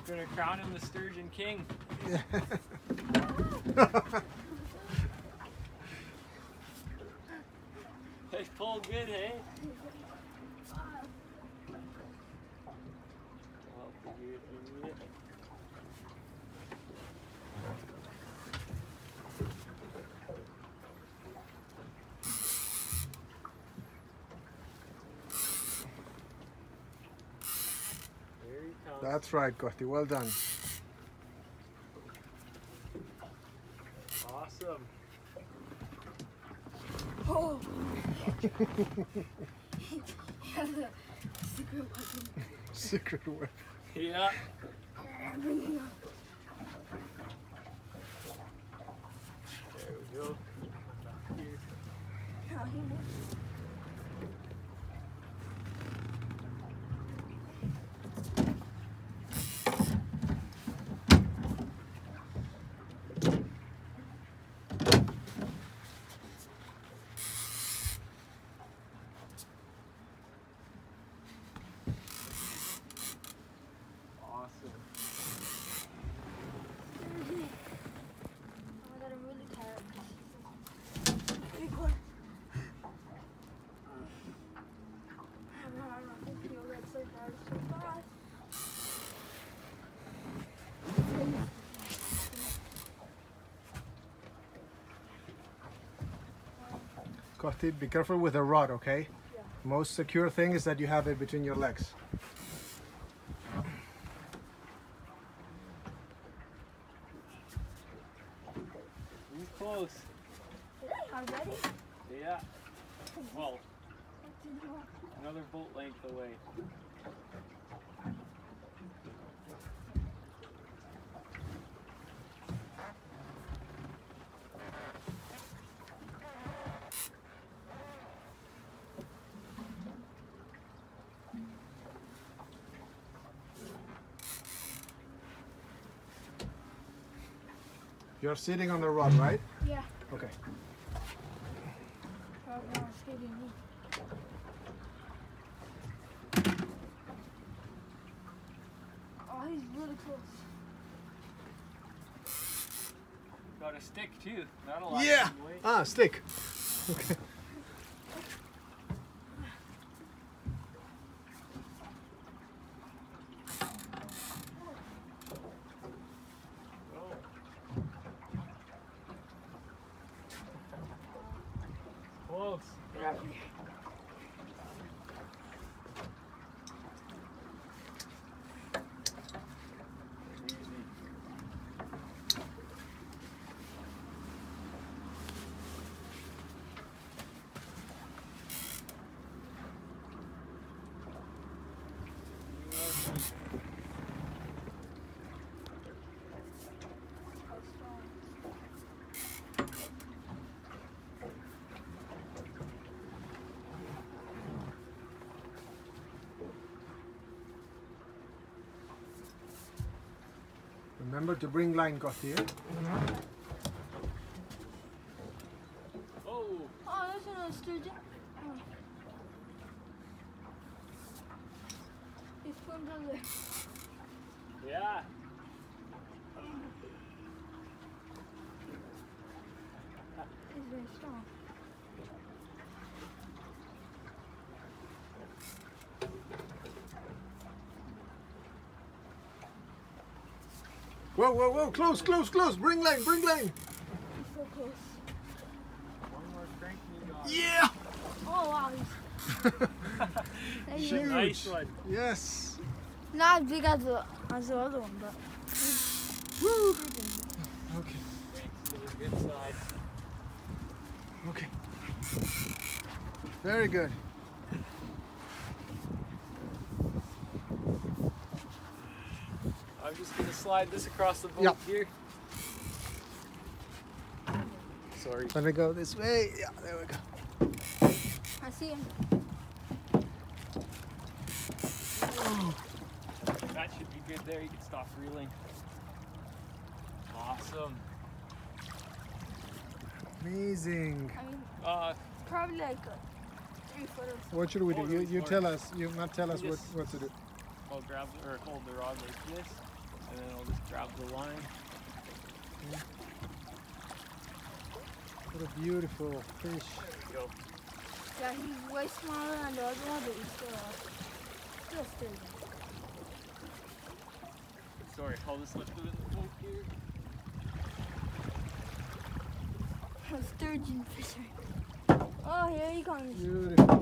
Gonna crown him the Sturgeon King. Yeah. They pull good, hey? Well, figure if you need it. There he comes. That's right, Gotti. Well done. Awesome. Oh! Secret weapon. Secret weapon. Yeah. Bring it up. There we go. Here. Awesome. Oh my god, I'm really tired. Record. I don't feel like so hard, so fast. Gotti, be careful with the rod, okay? Yeah. Most secure thing is that you have it between your legs. Too close. Already? Yeah. Well, another boat length away. You're sitting on the rod, right? Yeah. Okay. Oh, no, it's hitting me. Oh, he's really close. Got a stick too. Not a lot. Yeah. Of weight. Ah, stick. Okay. Close. Easy. Remember to bring line, Gotti. Eh? Oh, Oh, there's another sturgeon. Oh. He's swims under there. yeah. He's very strong. Whoa, whoa, whoa! Close, close, close! Bring line, bring line! He's so close. One more crank and you got it. Yeah! Oh, wow. He's Huge. Nice one. Yes. not as big as the other one, but. Woo! Okay. Cranks to the good side. Okay. Very good. I'm just gonna slide this across the boat Yeah. here. Sorry. Let me go this way. Yeah, there we go. I see him. That should be good there. You can stop reeling. Awesome. Amazing. I mean, Uh, probably like 3 foot or so. What should we do? Oh, You sorry. tell us. You not tell us You what, just- what to do. I'll grab or hold the rod like this. And then I'll just grab the line. What a beautiful fish. There we go. Yeah, he's way smaller than the other one, but he's still sturgeon. Sorry, I'll just lift it in the boat here. Sturgeon fisher. Oh, here he comes. Beautiful.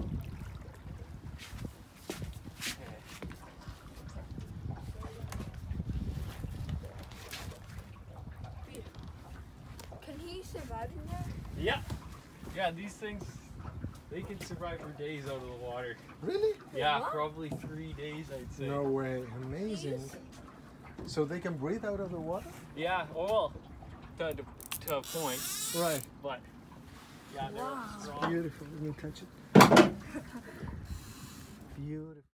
Can he survive in there? Yeah. Yeah, these things, they can survive for days out of the water. Really? Yeah, What? probably 3 days, I'd say. No way. Amazing. So they can breathe out of the water? Yeah, well, to a point, Right. but yeah, they're Wow. strong. Beautiful. Let me touch it. Beautiful.